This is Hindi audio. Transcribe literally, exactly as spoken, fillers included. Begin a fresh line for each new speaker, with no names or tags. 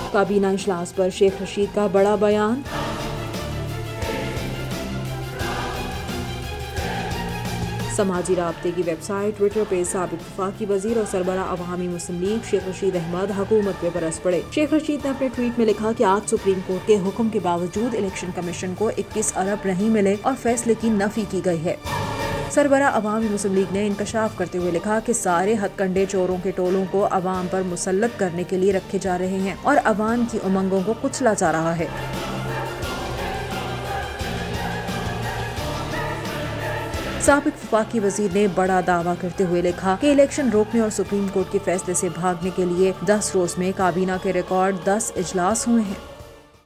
काबीना इजलास पर शेख रशीद का बड़ा बयान। समाजी राब्ते की वेबसाइट ट्विटर पे साबिक वफाकी वजीर और सरबरा अवामी मुस्लिम लीग शेख रशीद अहमद हुकूमत पे बरस पड़े। शेख रशीद ने अपने ट्वीट में लिखा कि आज सुप्रीम कोर्ट के हुक्म के बावजूद इलेक्शन कमीशन को इक्कीस अरब नहीं मिले और फैसले की नफी की गई है। सरबरा अवामी मुस्लिम लीग ने इंकशाफ करते हुए लिखा कि सारे हथकंडे चोरों के टोलों को अवाम पर मुसल्लत करने के लिए रखे जा रहे हैं और अवाम की उमंगों को कुचला जा रहा है। साबिक वफाकी वजीर ने बड़ा दावा करते हुए लिखा कि इलेक्शन रोकने और सुप्रीम कोर्ट के फैसले से भागने के लिए दस रोज में काबीना के रिकॉर्ड दस इजलास हुए हैं।